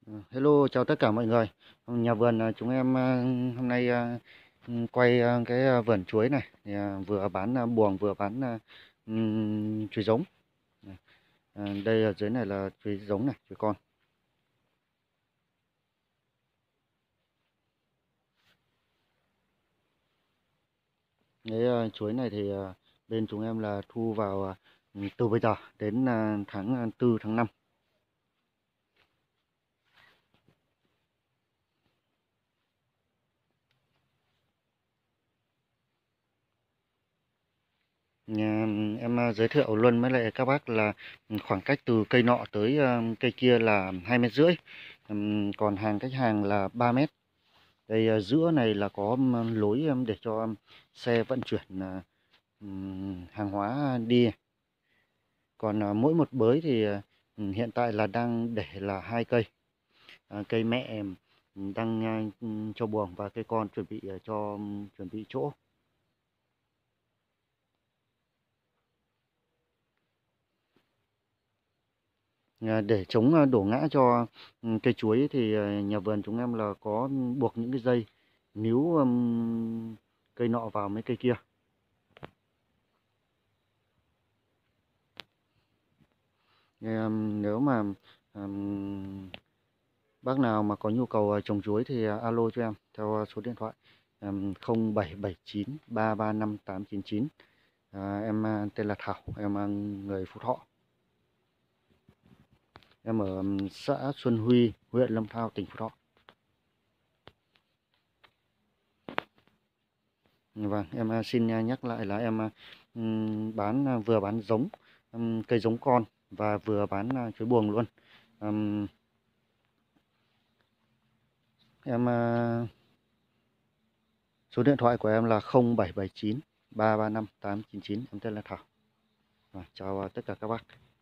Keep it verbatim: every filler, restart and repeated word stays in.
Ờ, Hello, chào tất cả mọi người. Nhà vườn à, chúng em à, hôm nay à, ừ, quay à, cái à, vườn chuối này, thì, à, vừa bán à, buồng vừa bán à, ừm, chuối giống. À, đây ở dưới này là chuối giống này, chuối con. Cái à, chuối này thì à, bên chúng em là thu vào à, từ bây giờ đến à, tháng à, tư tháng năm. Nhà, em à, giới thiệu luôn với lại các bác là khoảng cách từ cây nọ tới à, cây kia là hai mét rưỡi. Ừm, còn hàng khách hàng là ba mét. Đây à, giữa này là có um, lối um, để cho um, xe vận chuyển à, ừm, hàng hóa đi. Còn à, mỗi một bới thì à, ừm, hiện tại là đang để là hai cây. À, cây mẹ ừm, đang à, ừm, cho buồng và cây con chuẩn bị à, cho ừm, chuẩn bị chỗ. À, để chống à, đổ ngã cho ừm, cây chuối thì à, nhà vườn chúng em là có buộc những cái dây níu ừm, cây nọ vào mấy cây kia. Thì, ừm, nếu mà ừm, bác nào mà có nhu cầu à, trồng chuối thì à, alo cho em theo à, số điện thoại um, không bảy bảy chín ba ba năm tám chín chín. À, em à, tên là Thảo, em à, người Phú Thọ. Em ở um, xã Xuân Huy, huyện Lâm Thao, tỉnh Phú Thọ. Vâng, em à, xin à, nhắc lại là em à, ừm, bán à, vừa bán giống ừm, cây giống con và vừa bán à, chuối buồng luôn. Ừm, em à, số điện thoại của em là không bảy bảy chín ba ba năm tám chín chín. Em tên là Thảo. Vâng, chào à, tất cả các bác.